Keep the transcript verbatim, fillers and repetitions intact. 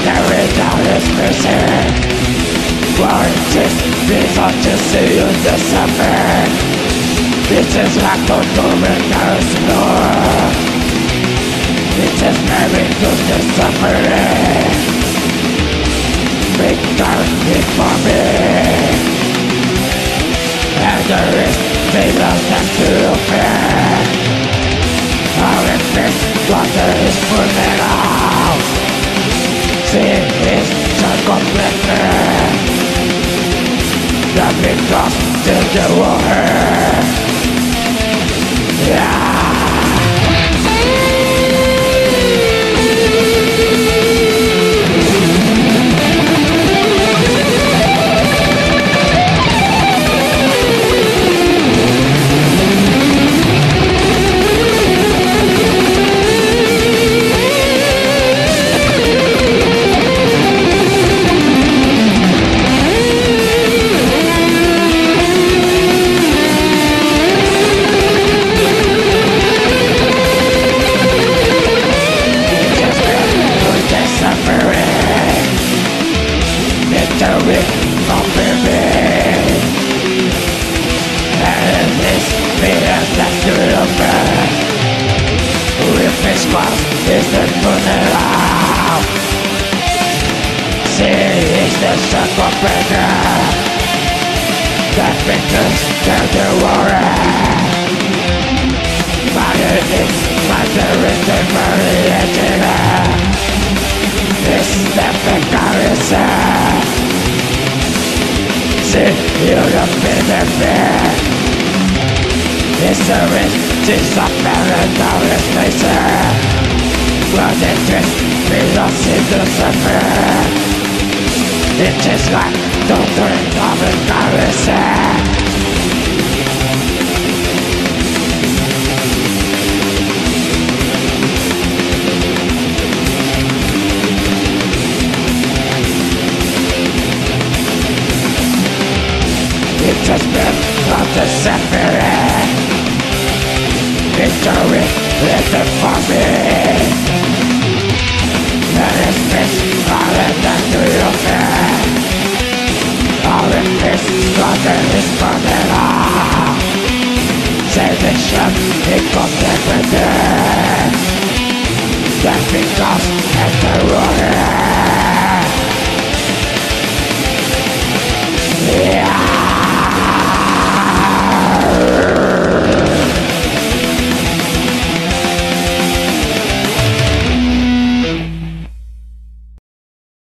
carried down his missing. Warranties, reason to see you disappear. It is like the moment there is more. It is very good to suffering. Big dark for me. And there is failure that to fear. Our fist water is pulling out. See his circumflexion. The big cross to the water. Yeah. Is the funeral. She is the circle breaker. The victims turn to warrior. But it is like the rhythm for the engineer. It's the victory. See you the benefit. It's the risk to suffer and now it's laser. But it is be lost in the suffer. It is like the turn of embarrassing. It has been of the suffering. Victory is it for me. That is this, all in that to your fear. All in this, slaughter is burning all. Salvation equals everything. That becomes at the ruin.